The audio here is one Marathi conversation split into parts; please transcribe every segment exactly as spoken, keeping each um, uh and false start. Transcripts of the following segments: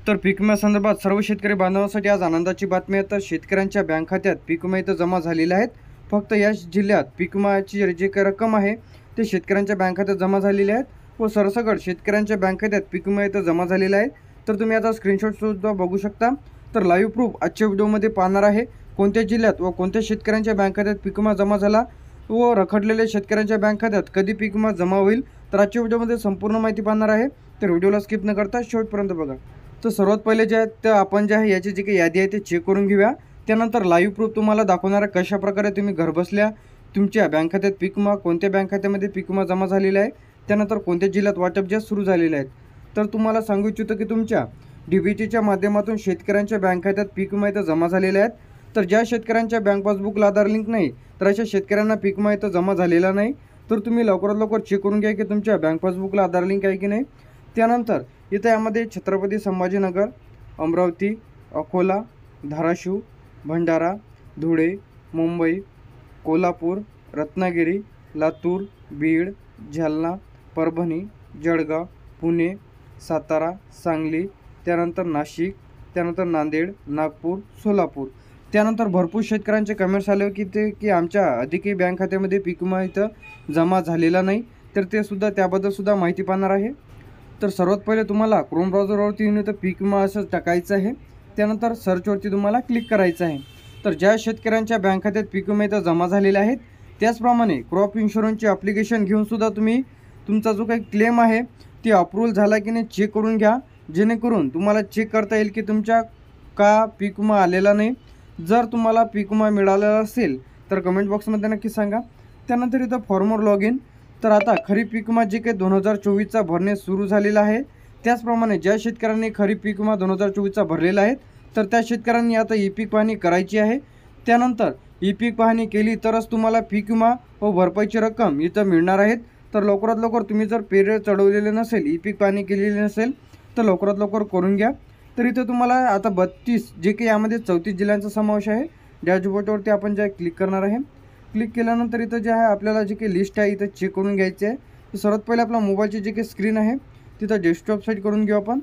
तर पीक विमा संदर्भात सर्व शेतकरी बांधवांसाठी आज आनंदाची बातमी आहे। तर शेतकऱ्यांच्या बँक खात्यात पीक विमा इथं जमा झालेले आहेत। फक्त या जिल्ह्यात पीक विमाची जी काही रक्कम आहे ते शेतकऱ्यांच्या बँक खात्यात जमा झालेली आहेत व सरसकट शेतकऱ्यांच्या बँक खात्यात पीक विमा इथं जमा झालेला आहे। तर तुम्ही आता स्क्रीनशॉट सुद्धा बघू शकता। तर लाईव्ह प्रूफ आजच्या व्हिडिओमध्ये पाहणार आहे कोणत्या जिल्ह्यात व कोणत्या शेतकऱ्यांच्या बँक खात्यात पीक विमा जमा झाला व रखडलेल्या शेतकऱ्यांच्या बँक खात्यात कधी पीक विमा जमा होईल। तर आजच्या व्हिडिओमध्ये संपूर्ण माहिती पाहणार आहे। तर व्हिडिओला स्किप न करता शेवटपर्यंत बघा। तर सर्वात पहिले जे आहे तर आपण जे आहे याची जी काही यादी आहे ते चेक करून घेऊया। त्यानंतर लाईव्ह प्रूफ तुम्हाला दाखवणार आहे कशा प्रकारे तुम्ही घरबसल्या तुमच्या बँक खात्यात पीक विमा कोणत्या बँक खात्यामध्ये पीक विमा जमा झालेला आहे, त्यानंतर कोणत्या जिल्ह्यात वाटप जे सुरू झालेले आहेत। तर तुम्हाला सांगू इच्छितो की तुमच्या डीबीटीच्या माध्यमातून शेतकऱ्यांच्या बँक खात्यात पीक विमा इथं जमा झालेले आहेत। तर ज्या शेतकऱ्यांच्या बँक पासबुकला आधार लिंक नाही तर अशा शेतकऱ्यांना पीक विमा इथं जमा झालेला नाही। तर तुम्ही लवकरात लवकर चेक करून घ्या की तुमच्या बँक पासबुकला आधार लिंक आहे की नाही। त्यानंतर इथं यामध्ये छत्रपती संभाजीनगर, अमरावती, अकोला, धाराशिव, भंडारा, धुळे, मुंबई, कोल्हापूर, रत्नागिरी, लातूर, बीड, जालना, परभणी, जळगाव, पुणे, सातारा, सांगली, त्यानंतर नाशिक, त्यानंतर नांदेड, नागपूर, सोलापूर। त्यानंतर भरपूर शेतकऱ्यांचे कमेंट्स आले की ते की आमच्या अधिकारी बँक खात्यामध्ये पीक विमा इथं जमा झालेला नाही। तर ते सुद्धा त्याबद्दल सुद्धा माहिती पाहणार आहे। तर सर्वात पहिले तुम्हाला क्रोम ब्राउझरवरती येऊन इथं पीक विमा असं टाकायचं आहे। त्यानंतर सर्चवरती तुम्हाला क्लिक करायचं आहे। तर ज्या शेतकऱ्यांच्या बँक खात्यात पीक विमा इथं जमा झालेले आहेत त्याचप्रमाणे क्रॉप इन्शुरन्सचे ॲप्लिकेशन घेऊन सुद्धा तुम्ही तुमचा जो काही क्लेम आहे ती अप्रूव्हल झाला की नाही चेक करून घ्या, जेणेकरून तुम्हाला चेक करता येईल की तुमच्या का पीक विमा आलेला नाही। जर तुम्हाला पीक विमा मिळालेला असेल तर कमेंट बॉक्समध्ये नक्की सांगा। त्यानंतर इथं फॉर्मवर लॉग इन। तर आता खरीप पीक विमा जे काही दोन हजार चोवीसचा भरणे सुरू झालेला आहे त्याचप्रमाणे ज्या शेतकऱ्यांनी खरीप पीक विमा दोन हजार चोवीसचा भरलेला आहे तर त्या शेतकऱ्यांनी आता ई पीक पाहणी करायची आहे। त्यानंतर ई पीक पाहणी केली तरच तुम्हाला पीक विमा व भरपाईची रक्कम इथं मिळणार आहेत। तर लवकरात लवकर तुम्ही जर पेर चढवलेले नसेल, ई पीक पाहणी केलेली नसेल तर लवकरात लवकर करून घ्या। तर इथं तुम्हाला आता बत्तीस जे काही यामध्ये चौतीस जिल्ह्यांचा समावेश आहे। डॅशबोर्डवरती आपण जे क्लिक करणार आहे, क्लिक केल्यानंतर इथं जे आहे आपल्याला जे काही लिस्ट आहे इथं चेक करून घ्यायची आहे। तर सर्वात पहिले आपला मोबाईलची जी काही स्क्रीन आहे तिथं डेस्कटॉप साईट करून घेऊ आपण।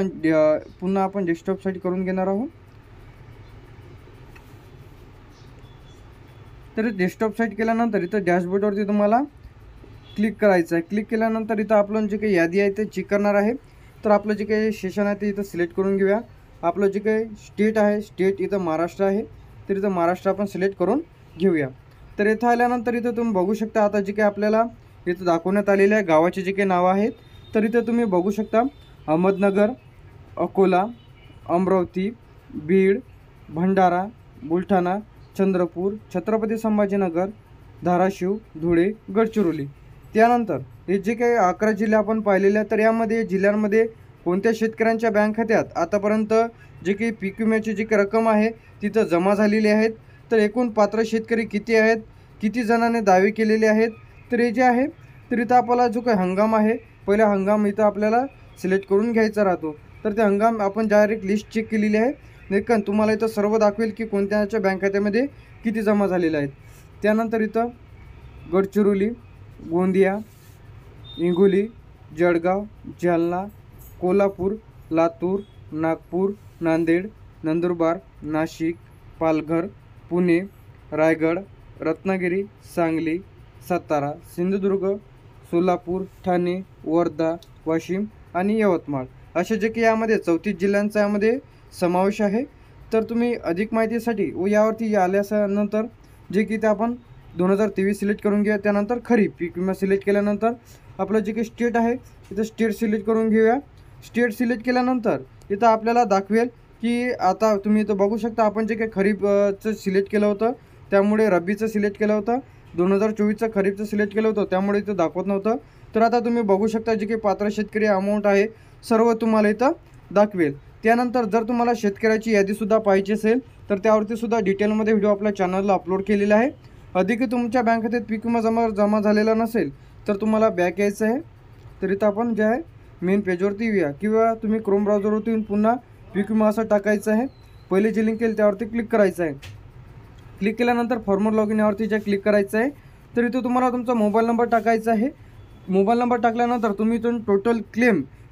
तर पुन्हा आपण डेस्कटॉप साईट करून घेणार आहोत। तर डेस्कटॉप साईट केल्यानंतर इथं डॅशबोर्डवरती तुम्हाला क्लिक करायचं आहे। क्लिक केल्यानंतर इथं आपण जे काही यादी आहे ते चेक करणार आहे। तर आपलं जे काही सेशन आहे ते इथं सिलेक्ट करून घेऊया। आपलं जे काही स्टेट आहे स्टेट इथं महाराष्ट्र आहे, तर इथं महाराष्ट्र आपण सिलेक्ट करून घेऊया। तर इथं आल्यानंतर इथं तुम्ही बघू शकता आता जे काही आपल्याला इथं दाखवण्यात आलेले आहे गावाचे जे काही नावं आहेत तर इथं तुम्ही बघू शकता अहमदनगर, अकोला, अमरावती, बीड, भंडारा, बुलढाणा, चंद्रपूर, छत्रपती संभाजीनगर, धाराशिव, धुळे, गडचिरोली। त्यानंतर हे जे काही अकरा जिल्हे आपण पाहिलेले आहेत तर यामध्ये जिल्ह्यांमध्ये कोणत्या शेतकऱ्यांच्या बँक खात्यात आतापर्यंत जे काही पीक विम्याची जी काही रक्कम आहे तिथं जमा झालेली आहेत, तर एकूण पात्र शेतकरी किती आहेत, किती जणांनी दावे केलेले आहेत। तर हे जे आहे तर इथं आपल्याला जो काही हंगाम आहे पहिला हंगाम इथं आपल्याला सिलेक्ट करून घ्यायचा राहतो। तर ते हंगाम आपण डायरेक्ट लिस्ट चेक केलेली आहे, लेकिन तुम्हाला इथं सर्व दाखवेल की कोणत्याच्या बँक खात्यामध्ये किती जमा झालेले आहेत। त्यानंतर इथं गडचिरोली, गोंदिया, हिंगोली, जळगाव, जालना, कोल्हापूर, लातूर, नागपूर, नांदेड, नंदुरबार, नाशिक, पालघर, पुणे, रायगड, रत्नागिरी, सांगली, सातारा, सिंधुदुर्ग, सोलापूर, ठाणे, वर्धा, वाशिम आणि यवतमाळ असे जे की यामध्ये चौतीस जिल्ह्यांचा यामध्ये समावेश आहे। तर तुम्ही अधिक माहितीसाठी व यावरती आल्यानंतर जे की ते आपण दोन हजार तेवीस सिलेक्ट करून घ्या। त्यानंतर खरीप पीक विमा सिलेक्ट केल्यानंतर आपलं जे काही स्टेट आहे इथं स्टेट सिलेक्ट करून घेऊया। स्टेट सिलेक्ट केल्यानंतर इथं आपल्याला दाखवेल की आता तुम्ही इथं बघू शकता आपण जे काही खरीपचं सिलेक्ट केलं होतं त्यामुळे रब्बीचं सिलेक्ट केलं होतं, दोन हजार चोवीसचं खरीपचं सिलेक्ट केलं होतं त्यामुळे इथं दाखवत नव्हतं। तर आता तुम्ही बघू शकता जे काही पात्र शेतकरी अमाऊंट आहे सर्व तुम्हाला इथं दाखवेल। त्यानंतर जर तुम्हाला शेतकऱ्याची यादीसुद्धा पाहिजे असेल तर त्यावरती सुद्धा डिटेलमध्ये व्हिडिओ आपल्या चॅनलला अपलोड केलेला आहे। अधिक तुमच्या बँक खात्यात पीक विमा जमा जमा झालेला नसेल तर तुम्हाला बॅक यायचं आहे। तर इथं आपण जे आहे मेन पेजवरती येऊया किंवा तुम्ही क्रोम ब्राउझरवरती येऊन पुन्हा पीक विमा असं टाकायचं आहे। पहिले जे लिंक केलं त्यावरती क्लिक करायचं आहे। क्लिक केल्यानंतर फॉर्मर लॉग इन यावरती जे क्लिक करायचं आहे तर इथं तुम्हाला तुमचा मोबाईल नंबर टाकायचा आहे। मोबाईल नंबर टाकल्यानंतर तुम्ही इथून टोटल क्लेम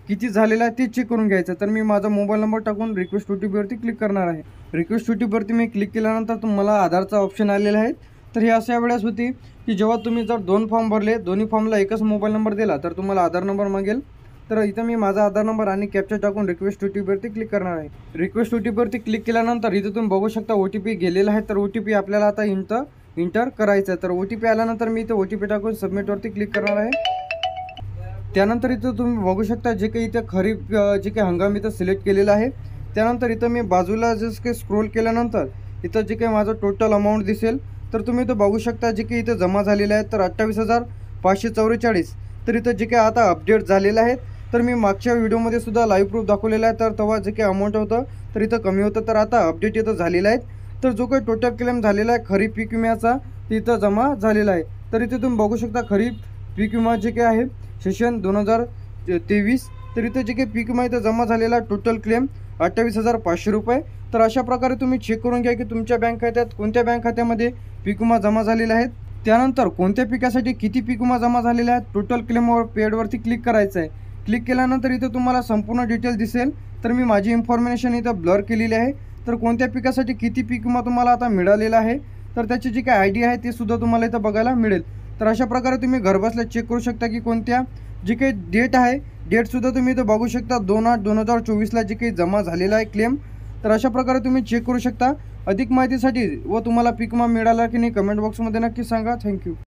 किती झालेला आहे ते चेक करून घ्यायचं. तर मी माझा मोबाईल नंबर टाकून रिक्वेस्ट ओ टी पीवरती क्लिक करणार आहे. रिक्वेस्ट ओ टी पीवरती मी क्लिक केल्यानंतर तुम्हाला आधारचा ऑप्शन आलेला आहे. तर हे अशा वेळेस होती की जेव्हा तुम्ही जर दोन फॉर्म भरले, दोन्ही फॉर्मला एकच मोबाईल नंबर दिला तर तुम्हाला आधार नंबर मागेल. तर इथं मी माझा आधार नंबर आणि कॅप्चा टाकून रिक्वेस्ट ओ टी पीवरती क्लिक करणार आहे. रिक्वेस्ट ओ टी पीवरती क्लिक केल्यानंतर इथं तुम्ही बघू शकता ओ टी पी गेलेला आहे. तर ओ टी पी आपल्याला आता इंटर इंटर करायचं आहे. तर ओ टी पी आल्यानंतर मी इथं ओ टी पी टाकून सबमिटवरती क्लिक करणार आहे. त्यानंतर इथं तुम्ही बघू शकता जे काही इथं खरीप जे काही हंगाम इथं सिलेक्ट केलेलं आहे. त्यानंतर इथं मी बाजूला जसं काही स्क्रोल केल्यानंतर इथं जे काही माझं टोटल अमाऊंट दिसेल तर तुम्ही इथं बघू शकता जे काही इथं जमा झालेले आहेत तर अठ्ठावीस हजार पाचशे चौवेचाळीस. तर इथं जे काही आता अपडेट झालेलं आहे. तर मी मागच्या व्हिडिओमध्ये सुद्धा लाईव्ह प्रूफ दाखवलेला आहे. तर तेव्हा जे काही अमाऊंट होतं तर इथं कमी होतं, तर आता अपडेट इथं झालेलं आहे. तर जो काही टोटल क्लेम झालेला आहे खरीप पीक विम्याचा इथं जमा झालेला आहे. तर इथे तुम्ही बघू शकता खरीप पीक विमा जे काही आहे सेशन दोन हजार तेवीस. तर इथं जे काही पीक विमा इथं जमा झालेला टोटल क्लेम अठ्ठावीस हजार पाचशे रुपये. तर अशा प्रकारे तुम्ही चेक करून घ्या की तुमच्या बँक खात्यात कोणत्या बँक खात्यामध्ये पीक विमा जमा झालेले आहेत. त्यानंतर कोणत्या पिकासाठी किती पीक विमा जमा झालेले आहेत टोटल क्लेमवर पेडवरती क्लिक करायचं आहे. क्लिक केल्यानंतर इथं तुम्हाला संपूर्ण डिटेल दिसेल. तर मी माझी इन्फॉर्मेशन इथं ब्लर केलेली आहे. तर कोणत्या पिकासाठी किती पीक विमा तुम्हाला आता मिळालेला आहे तर त्याची जी काही आय डी आहे ते सुद्धा तुम्हाला इथं बघायला मिळेल. तर अशा प्रकारे तुम्ही घरबसल्या चेक करू शकता की कोणत्या जी काही डेट आहे डेटसुद्धा तुम्ही इथं बघू शकता दोन आठ दोन हजार चोवीसला जे काही जमा झालेला आहे क्लेम. तर अशा प्रकारे तुम्ही चेक करू शकता. अधिक माहितीसाठी व तुम्हाला पीक विमा मिळाला की नाही कमेंट बॉक्समध्ये नक्की सांगा. थँक्यू.